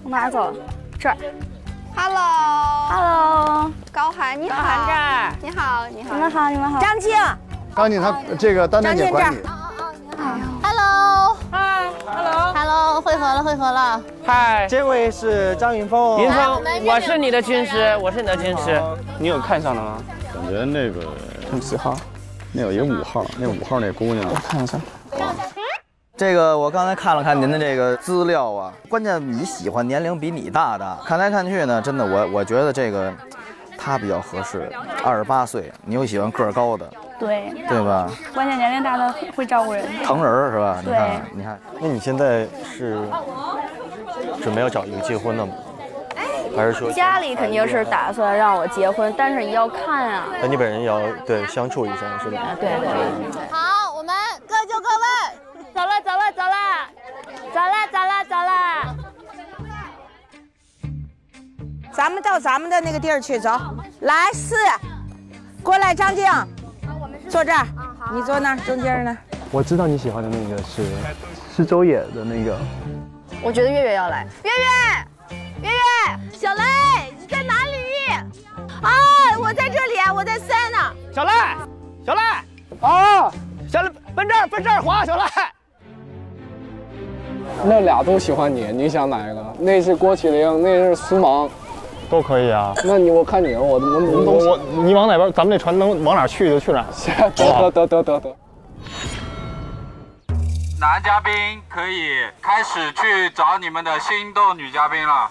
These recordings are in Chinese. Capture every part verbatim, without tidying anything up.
往哪走？这儿。 Hello，Hello， 高寒你好。 高寒这儿。 你好，你好。 你们好，你们好。 张静， 张静她这个单单姐管你。 Hello， 嗨 ，Hello， 会合了，会合了。 嗨， 这位是张云峰。 云峰，我是你的军师，我是你的军师。 你有看上的吗？ 感觉那个你几号？ 那有一个五号，那五号那姑娘， 我看一下。 这个我刚才看了看您的这个资料啊，关键你喜欢年龄比你大的，看来看去呢，真的我我觉得这个他比较合适，二十八岁，你又喜欢个儿高的。 对， 对吧？ 关键年龄大的会照顾人， 疼人是吧？你对， 看，你看， 那你现在是准备要找一个结婚的吗？还是说家里肯定是打算让我结婚，但是你要看啊。 那你本人也要对相处一下，是吧？ 对对对。 好，我们各就各位， 走了走了走了，走了走了走了。 咱们到咱们的那个地儿去，走。来四，过来，张静。 坐这儿，你坐那儿中间呢。 我知道你喜欢的那个是是周也的那个。 我觉得月月要来。月月，月月，小雷，你在哪里？ 啊，我在这里啊，我在三呢。 小赖，小赖，啊，小赖，奔这儿，奔这儿滑，小赖。 那俩都喜欢你，你想哪一个？那是郭麒麟，那是苏芒。 都可以啊， 那你我看你，我我我我你往哪边，咱们这船能往哪去就去哪。 得得得得得。 男嘉宾可以开始去找你们的心动女嘉宾了。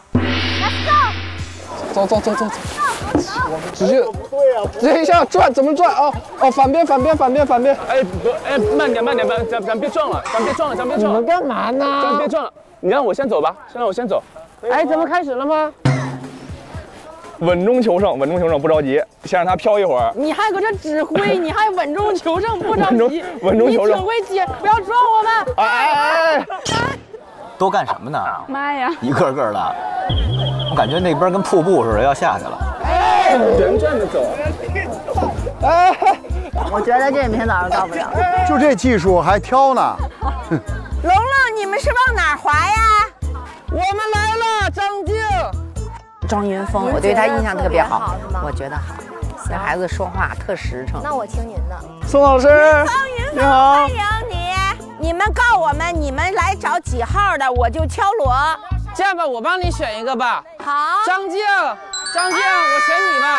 走走走走走，直接这一下转怎么转啊？哦，反边反边反边反边。 哎不，哎慢点慢点，咱咱咱别撞了，咱别撞了，咱别撞了。 你们干嘛呢？ 咱别撞了，你让我先走吧，先让我先走。 哎，咱们开始了吗？ 稳中求胜，稳中求胜，不着急，先让它飘一会儿。 你还搁这指挥，你还稳中求胜，不着急。 稳中求胜， 你挺会接，不要撞我们。 哎哎哎！ 都干什么呢？ 妈呀！ 一个个的，我感觉那边跟瀑布似的要下去了。 哎，旋转着走。 哎，我觉得这明天早上到不了。 就这技术还挑呢。 龙龙，你们是往哪滑呀？ 我们来了，张静。 张云峰，我对他印象特别好，我觉得好，这孩子说话特实诚。 那我听您的。 宋老师， 你好，欢迎你。你们告我们，你们来找几号的，我就敲锣。 这样吧，我帮你选一个吧。 好， 张静，张静，我选你吧。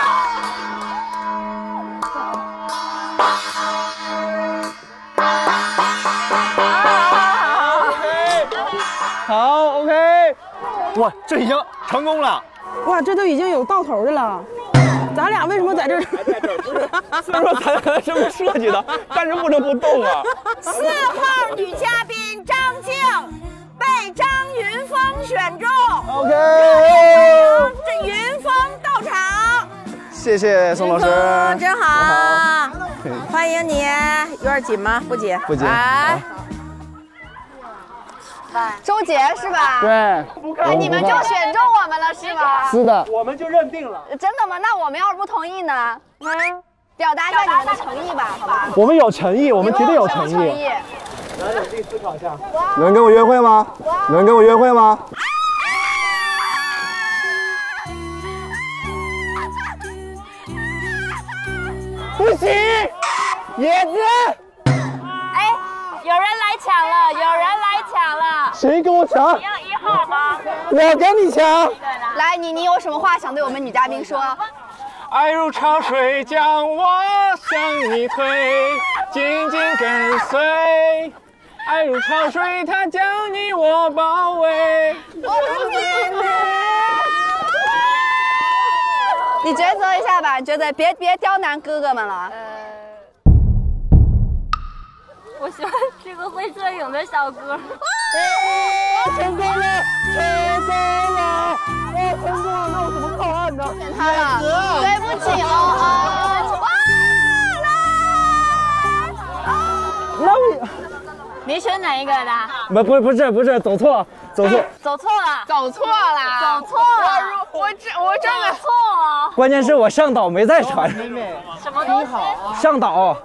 好 ，OK。 哇，这已经成功了。 哇，这都已经有到头的了，咱俩为什么在这儿？ 虽然说咱俩是这么设计的，但是不能不动啊。 四号女嘉宾张静被张云峰选中。 OK， 这云峰到场。 谢谢宋老师， 真好，欢迎你。有点紧吗？不紧， 不紧。 来。 周杰是吧？ 对， 哎，你们就选中我们了是吧？ 是的， 我们就认定了。 真的吗？那我们要是不同意呢？嗯，表达一下你们的诚意吧，好吧？ 我们有诚意，我们绝对有诚意。 诚意。 来，冷静思考一下。 有人跟我约会吗？有人跟我约会吗？ 不行，叶子。 哎，有人来抢了，有人来抢了。 谁跟我抢？ 你要一号吗？ 我跟你抢。 来，你你有什么话想对我们女嘉宾说？ 爱如潮水将我向你推，紧紧跟随。爱如潮水，它将你我包围。 你抉择一下吧，觉得别别刁难哥哥们了。 我喜欢这个会摄影的小哥。 成功了，成功了！我成功了，那我怎么靠岸呢？ 选他了，对不起哦哦。 那我你选哪一个的？ 不不不是不是走错走错， 走错了， 走错了， 走错了。 我这我真的错了。 关键是我上岛没在船。 什么东西？ 上岛。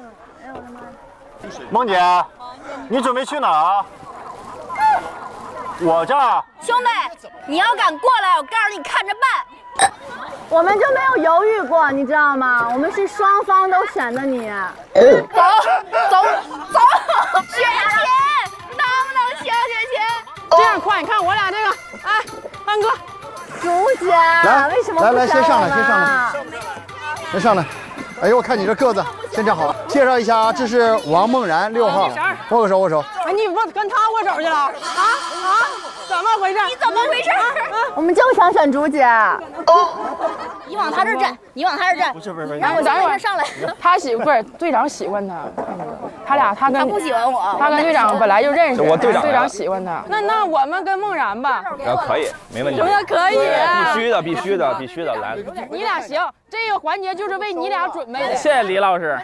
梦姐，你准备去哪儿啊？ 我这儿。 兄弟，你要敢过来，我告诉你看着办。 我们就没有犹豫过，你知道吗？我们是双方都选的你。 走走走，雪琴，能不能行？雪琴， 这样快，你看我俩这个，哎，安哥， 竹姐， 来为什么来来， 不选先上来， 我们先上来，先上来。哎呦，我看你这个子，先站好了。介绍一下啊，这是王梦然，六号，握个手，握手。 哎，你握跟他握手去了？啊啊？怎么回事？ 你怎么回事？ 我们就想选竹姐。 你往他这站，你往他这站。 不是不是不是， 让我等会儿上来。 他喜不是队长喜欢他，他俩他跟他不喜欢我， 他跟队长本来就认识， 我队长队长喜欢他。那那我们跟梦然吧， 啊，可以，没问题。 什么可以？ 必须的，必须的，必须的，来。 你俩行，这个环节就是为你俩准备的。 谢谢李老师。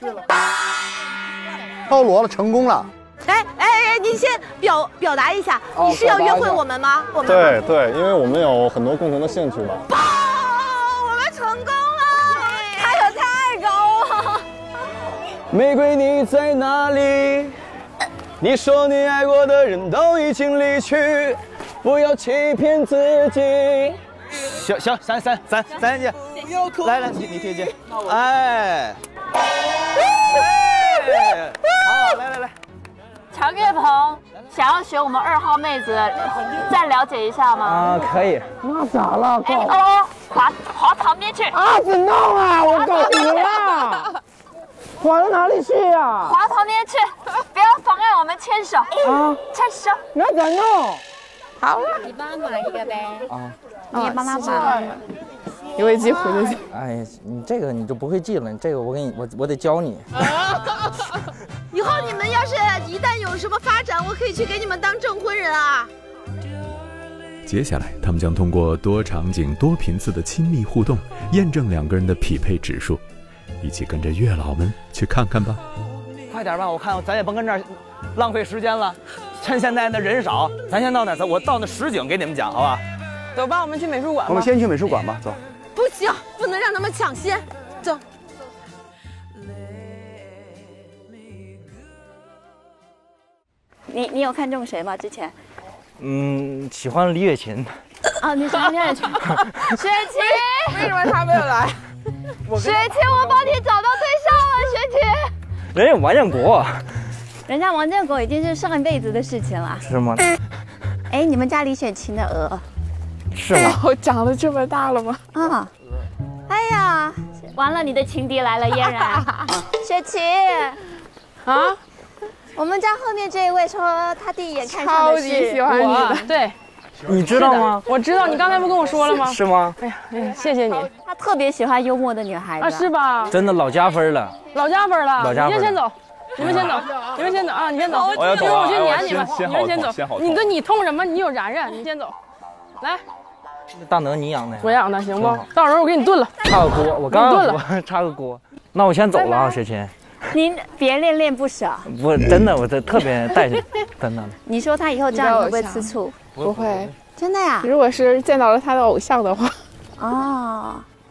超罗了，成功了。 哎哎哎，你先表表达一下，你是要约会我们吗？我们对对，因为我们有很多共同的兴趣吧。 爆，我们成功了！他可太高了。 玫瑰你在哪里？你说你爱过的人都已经离去，不要欺骗自己。 行行，三三三三姐，来来，你你贴近，哎，哎，好，来来来。 常岳鹏想要选我们二号妹子，再了解一下吗？ 啊，可以。 那咋了？ 哎哦，滑滑旁边去。 啊，怎么弄啊？我搞糊了。滑到哪里去呀？ 滑旁边去，不要妨碍我们牵手。啊，牵手。 那咋弄？好， 你帮他码一个呗。 啊， 你也帮他码。 因为记糊就行。 哎，你这个你就不会记了，你这个我给你，我我得教你。 以后你们要是一旦有什么发展，我可以去给你们当证婚人啊。 接下来，他们将通过多场景、多频次的亲密互动，验证两个人的匹配指数。一起跟着月老们去看看吧。 快点吧，我看咱也甭跟这儿浪费时间了。趁现在那人少，咱先到哪儿？我到那实景给你们讲，好吧？ 走吧，我们去美术馆吧。 我们先去美术馆吧，走。 不行，不能让他们抢先。走。 你你有看中谁吗？之前？ 嗯，喜欢李雪琴。 啊，你喜欢李雪琴？雪琴， 为什么他没有来？ 雪琴，我帮你找到对象了，雪琴。 人家王建国。 人家王建国已经是上一辈子的事情了。 是吗？ 哎，你们家李雪琴的鹅。 是吗？ 我长得这么大了吗？ 啊。哎呀，完了，你的情敌来了，嫣然。雪琴。 啊？ 我们家后面这一位说他第一眼看上超的是级喜欢你的，对， 你知道吗？ 我知道，你刚才不跟我说了吗？ 是吗？ 哎呀，哎呀，谢谢你。 他特别喜欢幽默的女孩子啊，是吧？ 真的老加分了， 老加分了。 老加分。 你先走，你们先走，你们先走啊，你先走。 我要走了，我去撵你们， 你们先走。你这你痛什么？你有然然，你先走。来， 大能你养的？ 我养的，行不？到时候我给你炖了。 插个锅，我刚刚说插个锅。那我先走了啊，雪琴。 您别恋恋不舍。 我真的，我这特别带着，真的。 你说他以后这样会不会吃醋？ 不会， 真的呀。 如果是见到了他的偶像的话， 哦。